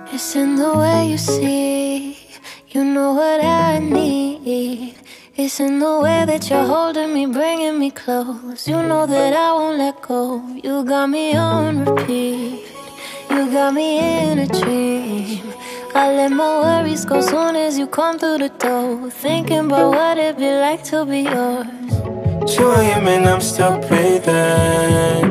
It's in the way you see, you know what I need. It's in the way that you're holding me, bringing me close. You know that I won't let go. You got me on repeat, you got me in a dream. I let my worries go soon as you come through the door. Thinking about what it'd be like to be yours. 2 a.m. and I'm still breathing,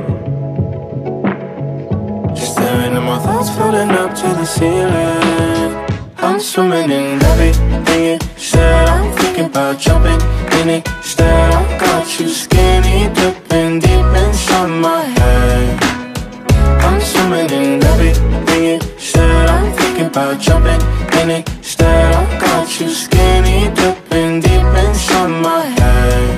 just staring at my thoughts floating up to the ceiling. I'm swimming in everything you said. I'm thinking about jumping in it instead. I got you skinny dipping deep inside my head. I'm swimming in everything you said. I'm thinking about jumping in it instead. I got you skinny dipping deep inside my head.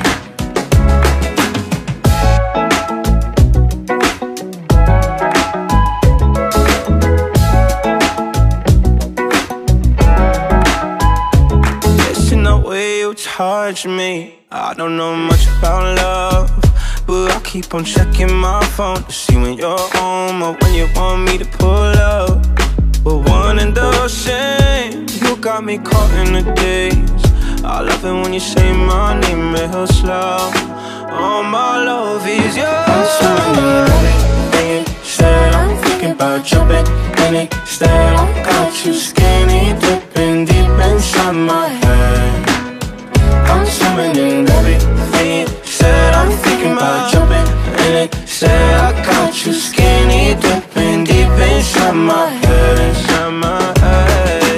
Charge me. I don't know much about love, but I keep on checking my phone to see when you're home or when you want me to pull up. We're one and the same. You got me caught in the days. I love it when you say my name real slow. All my love is yours. I'm swimming in everything you said. I'm thinking about jumping in it instead. I got you skinny dipping deep inside my head. I'm swimming in everything you said. I'm thinking about jumping in it. Said I got you skinny dipping deep inside my head, inside my head.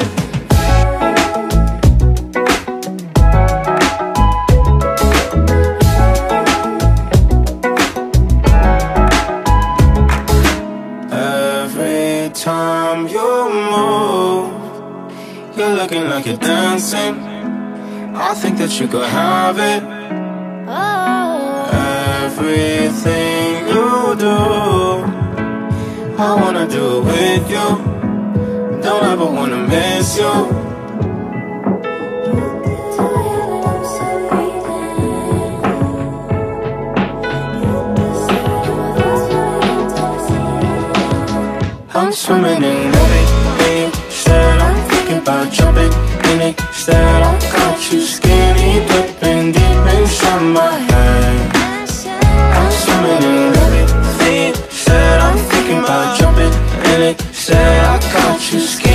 Every time you move, you're looking like you're dancing. I think that you could have it. Everything you do, I wanna do it with you. Don't ever wanna miss you. I'm swimming in everything you said. I'm thinking about jumping in it instead. I got you skinny dipping deep inside my head. I'm swimming in everything you said. I'm thinking about jumping in it instead. I got you skinny